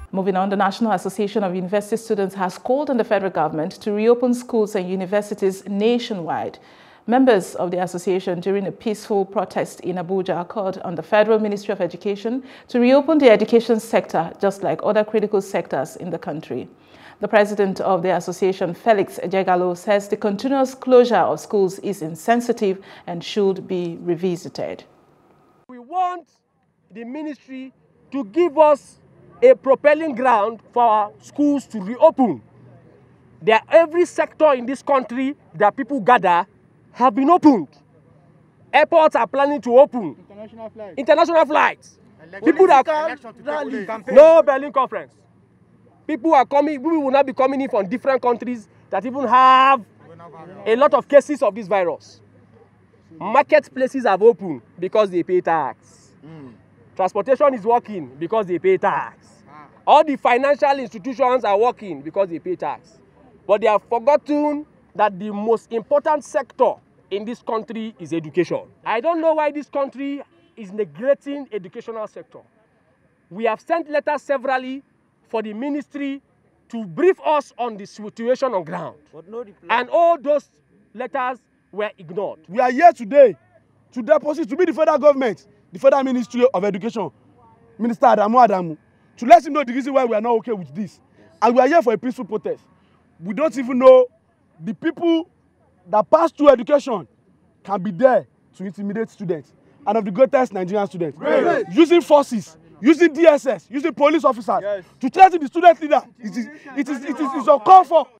Moving on, the National Association of University Students has called on the federal government to reopen schools and universities nationwide. Members of the association during a peaceful protest in Abuja called on the Federal Ministry of Education to reopen the education sector just like other critical sectors in the country. The president of the association, Felix Ejegalo, says the continuous closure of schools is insensitive and should be revisited. We want the ministry to give us a propelling ground for our schools to reopen. Every sector in this country that people gather have been opened. Airports are planning to open. International flights. People that no Berlin conference. People are coming. People will not be coming in from different countries that even have a lot of cases of this virus. Marketplaces have opened because they pay tax. Transportation is working because they pay tax. All the financial institutions are working because they pay tax. But they have forgotten that the most important sector in this country is education. I don't know why this country is neglecting educational sector. We have sent letters severally for the ministry to brief us on the situation on ground. And all those letters were ignored. We are here today to deposit to be the federal government, the Federal Ministry of Education, Minister Adamu, to let him know the reason why we are not okay with this. And we are here for a peaceful protest. We don't even know the people that pass through education can be there to intimidate students and of the greatest Nigerian students. Great. Using forces, using DSS, using police officers to threaten the student leader. It is uncalled for.